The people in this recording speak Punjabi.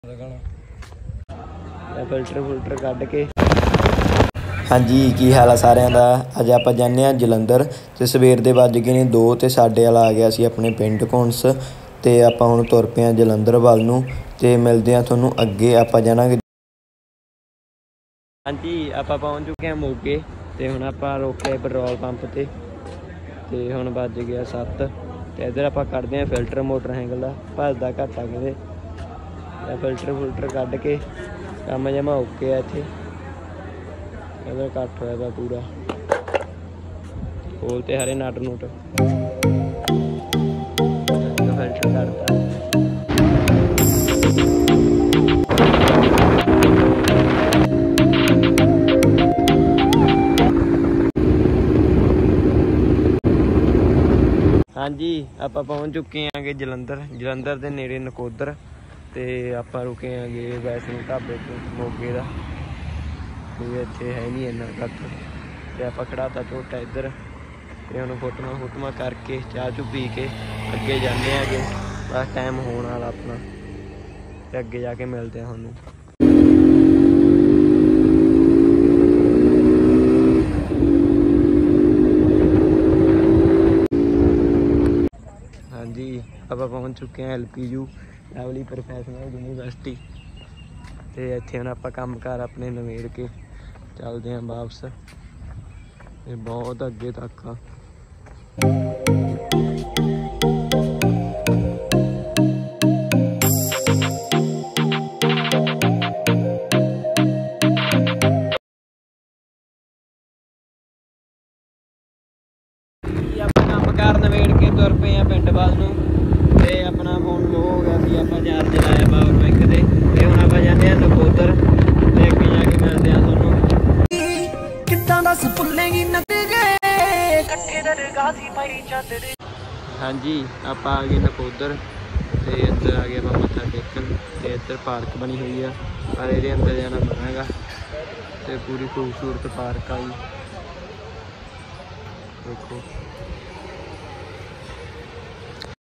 ਫਿਲਟਰ ਫੁਲਟਰ ਕੱਢ ਕੇ। ਹਾਂਜੀ ਕੀ ਹਾਲ ਆ ਸਾਰਿਆਂ ਦਾ। ਅੱਜ ਆਪਾਂ ਜਾਂਦੇ ਹਾਂ ਜਲੰਧਰ ਤੇ ਸਵੇਰ ਦੇ ਵੱਜ ਗਏ ਨੇ 2 ਤੇ ਸਾਡੇ ਵਾਲਾ ਆ ਗਿਆ ਸੀ ਆਪਣੇ ਪਿੰਡ ਘੁੰਸ ਤੇ ਆਪਾਂ ਹੁਣ ਤੁਰ ਪਏ ਹਾਂ ਜਲੰਧਰ ਵੱਲ ਨੂੰ ਤੇ ਮਿਲਦੇ ਹਾਂ ਤੁਹਾਨੂੰ ਅੱਗੇ। ਆਪਾਂ ਜਾਣਾਂਗੇ। ਹਾਂਜੀ ਆਪਾਂ ਪਹੁੰਚ ਚੁੱਕੇ ਹਾਂ ਮੋਗੇ ਤੇ ਹੁਣ ਆਪਾਂ ਰੋਕਿਆ ਪੈਟਰੋਲ ਪੰਪ ਤੇ ਹੁਣ ਵੱਜ ਗਿਆ 7 ਤੇ ਇੱਧਰ ਆਪਾਂ ਕੱਢਦੇ ਹਾਂ ਫਿਲਟਰ ਮੋਟਰਸਾਈਕਲ ਦਾ। ਭੱਜਦਾ ਘੱਟ ਆ ਕਿਤੇ ਫਿਲਟਰ ਫੁਲਟਰ ਕੱਢ ਕੇ ਕੰਮ ਜਮਾ ਓਕੇ ਆ। ਇੱਥੇ ਇਹਦਾ ਇਕੱਠ ਹੋਇਆ ਵਾ ਪੂਰਾ। ਖੋਲ ਤੇ ਹਰੇ ਨਟ ਨੂਟ ਫਿਲਟਰ ਕੱਢਤਾ। ਹਾਂਜੀ ਆਪਾਂ ਪਹੁੰਚ ਚੁੱਕੇ ਆਂਗੇ ਜਲੰਧਰ ਦੇ ਨੇੜੇ ਨਕੋਦਰ ਤੇ ਆਪਾਂ ਰੁਕੇ ਆਂਗੇ ਵੈਸ਼ਨੋ ਢਾਬੇ ਤੋਂ ਮੋਗੇ ਦਾ। ਤੇ ਇੱਥੇ ਹੈ ਨਹੀਂ ਇੰਨਾ ਇਕੱਠ ਤੇ ਆਪਾਂ ਖੜਾਤਾ ਝੋਟਾ ਇੱਧਰ ਤੇ ਹੁਣ ਫੋਟੋਆਂ ਕਰਕੇ ਚਾਹ ਚੂ ਪੀ ਕੇ ਅੱਗੇ ਜਾਂਦੇ ਹੈਗੇ। ਬਸ ਟਾਈਮ ਹੋਣ ਵਾਲਾ ਆਪਣਾ ਤੇ ਅੱਗੇ ਜਾ ਕੇ ਮਿਲਦੇ ਆ ਤੁਹਾਨੂੰ। ਹਾਂਜੀ ਆਪਾਂ ਪਹੁੰਚ ਚੁੱਕੇ ਹਾਂ LPU ਲਵਲੀ ਪ੍ਰੋਫੈਸ਼ਨਲ ਯੂਨੀਵਰਸਿਟੀ ਤੇ ਇੱਥੇ ਹੁਣ ਆਪਾਂ ਕੰਮ ਕਾਰ ਆਪਣੇ ਨਿਬੇੜ ਕੇ ਚੱਲਦੇ ਹਾਂ ਵਾਪਸ ਤੇ ਬਹੁਤ ਅੱਗੇ ਤੱਕ ਆ। ਆਪਾਂ ਕੰਮ ਕਾਰ ਨਿਬੇੜ ਕੇ ਤੁਰ ਪਏ ਆ ਪਿੰਡ ਵੱਲ ਨੂੰ ਤੇ ਆਪਣਾ ਫੋਨ ਲੋ ਹੋ ਗਿਆ ਸੀ। ਆਪਾਂ ਚਾਰਜ ਲਾਇਆ ਪਾਵਰ ਬੈਂਕ ਤੇ ਹੁਣ ਆਪਾਂ ਜਾਂਦੇ ਹਾਂ ਨਕੋਦਰ ਤੇ ਅੱਗੇ ਜਾ ਕੇ ਮਿਲਦੇ ਹਾਂ ਤੁਹਾਨੂੰ। ਹਾਂਜੀ ਆਪਾਂ ਆ ਗਏ ਨਕੋਦਰ ਤੇ ਇੱਧਰ ਆ ਗਏ ਆਪਾਂ ਮੱਥਾ ਟੇਕਣ ਤੇ ਇੱਧਰ ਪਾਰਕ ਬਣੀ ਹੋਈ ਆ ਪਰ ਇਹਦੇ ਅੰਦਰ ਜਾਣਾ ਮਨਾ ਹੈਗਾ ਤੇ ਪੂਰੀ ਖੂਬਸੂਰਤ ਪਾਰਕ ਆ ਜੀ ਦੇਖੋ।